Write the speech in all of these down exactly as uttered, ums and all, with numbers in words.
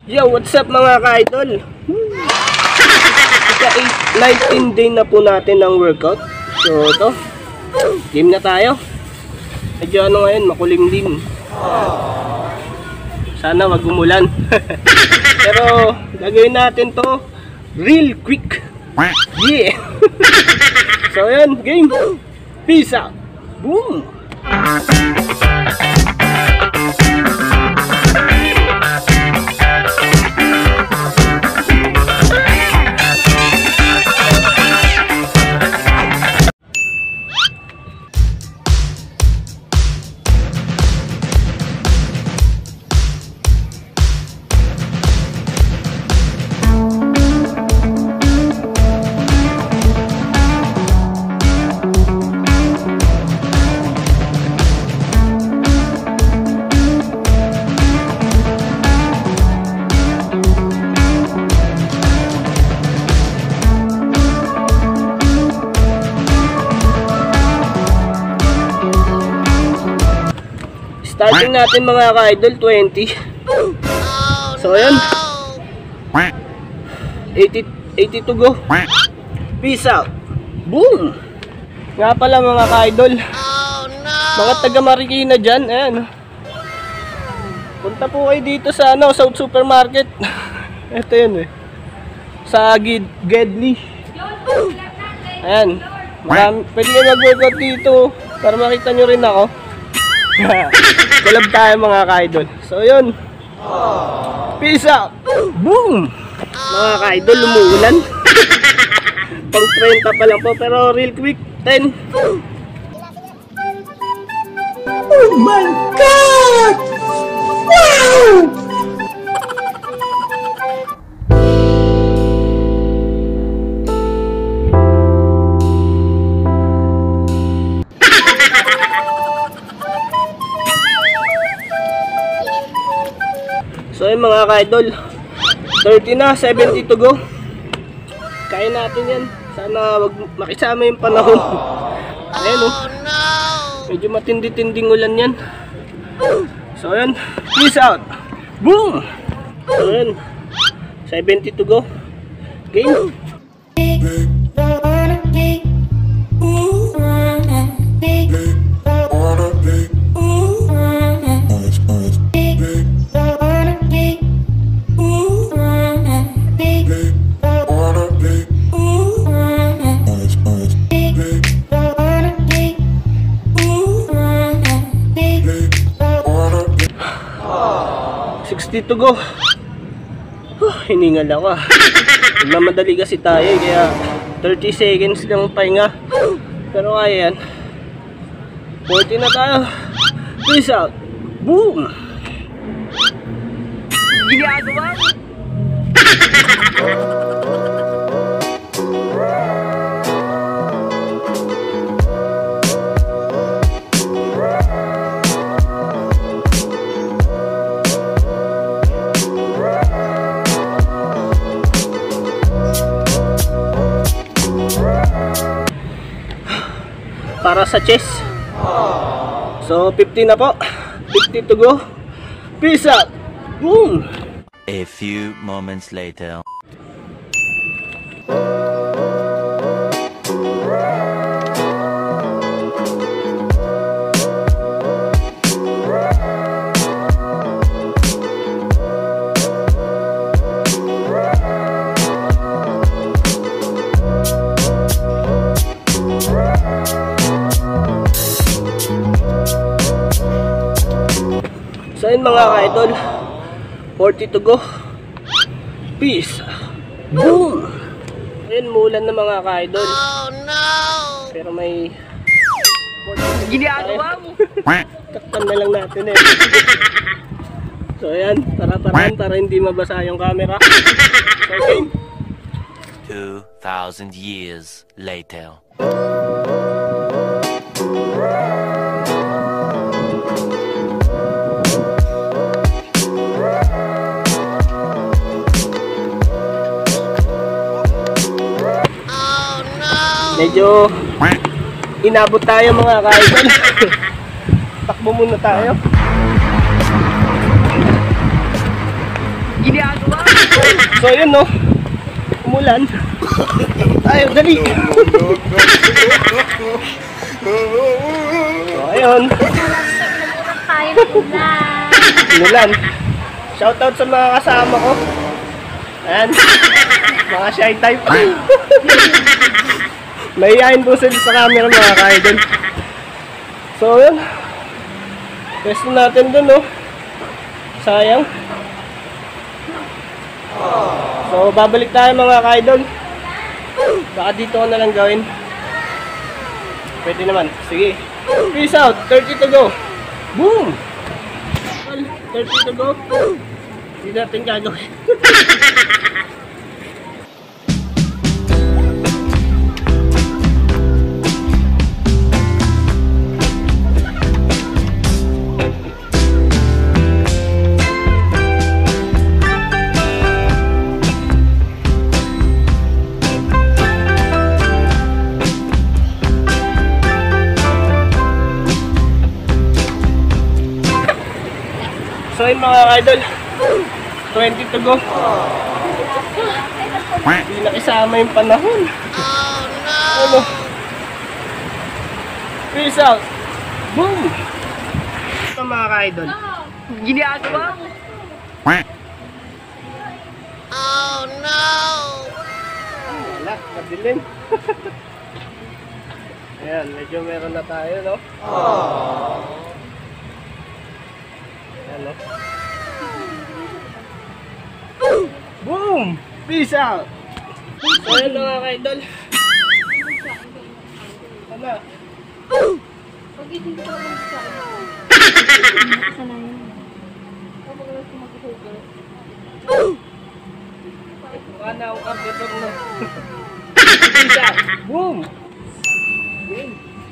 Yo, what's up mga ka-idol? nineteen day na po natin ng workout. So ito, game na tayo. Medyo ano ngayon, makulimlim. Sana wag umulan. Pero gagawin natin to real quick. Yeah. So yan, game. Peace out. Boom. Starting natin mga ka-idol, twenty. So ayun, eighty, eighty to go. Peace out. Boom. Nga pala mga ka-idol, mga taga Marikina dyan, ayan, punta po kayo dito sa ano, South Supermarket. Ito yun eh, sa Gedli. Ayan, marami, pwede kayo mag-workout dito para makita nyo rin ako. Collab tayo mga ka-idol. So yun, peace out. Boom. Mga ka-idol, umuulan. Pang thirty pa lang po, pero real quick, ten. Oh my God! Wow! So yun mga ka-idol, thirty na, seventy to go. Kaya natin yan. Sana wag makisama yung panahon. Ayan oh, medyo matindi-tinding ulan yan. So yun, peace out. Boom. So yun, seventy to go. Game. sixty to go. Huh, hiningal ako. Nagmamadali kasi tayo kaya thirty seconds lang pahinga. Pero kaya yan. forty na tayo. Peace out. Boom. Ginagawa mo. Para sa chest. So fifty na po, fifty to go. Peace out. Boom. A few moments later. So yun mga ka-idol, forty to go. Peace. Boom. Ayun, mulan na mga ka-idol. Oh no. Pero may ginagawa mo. Takpan na lang natin eh. So ayan, tara-taran para hindi mabasa yung camera. So game. Two thousand years later. Medyo inabot tayo mga ka-idol. Takbo muna tayo. ginagawa? So yun no, umulan. Tayo, dali. So ayun, Kaya na ulan. umulan. Shoutout sa mga kasama ko. Ayan, mga shy type. Mahihayin po sila sa camera mga ka-idol. So yun, test natin dun no. Sayang. So babalik tayo mga ka-idol. Baka dito ko na lang gawin. Pwede naman. Sige. Peace out. thirty to go. Boom! thirty to go. Hindi natin gagawin. So yun mga idol, twenty to go. Hindi nakisama yung panahon. Oh no! Ano? Peace out! Boom! Ito mga idol. Ginagawa? Oh no! Wala, madilim. Ayan, medyo meron na tayo, no? Ayan, no? Boom! Peace out! So yun mga ka-idol. Ano? Pag-ising ko lang sa ano. Sana yun. Kapag alas ko mag-hugas. Mukha na akong computer mo. Peace out! Boom! Boom!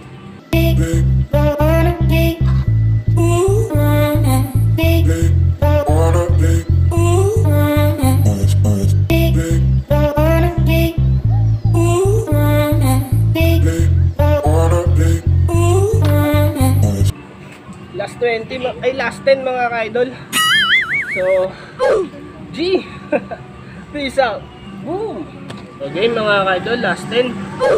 Last twenty, ma- ay last ten mga ka-idol. So, G! Peace out! Boom! So game mga ka-idol, last ten.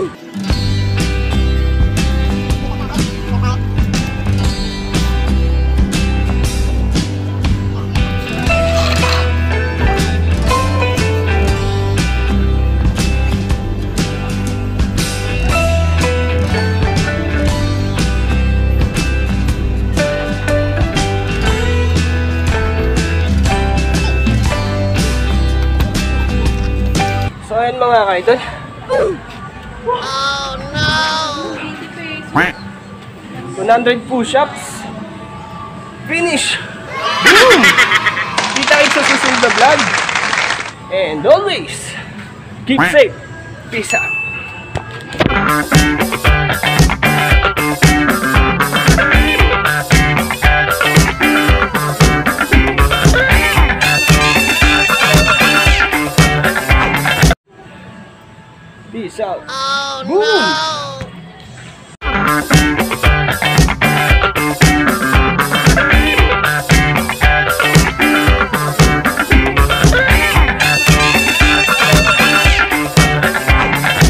So ayan mga ka-idol. Oh no! one hundred push-ups. Finish! Boom! Kita kayo sa susunod na vlog. And always, keep safe. Peace out.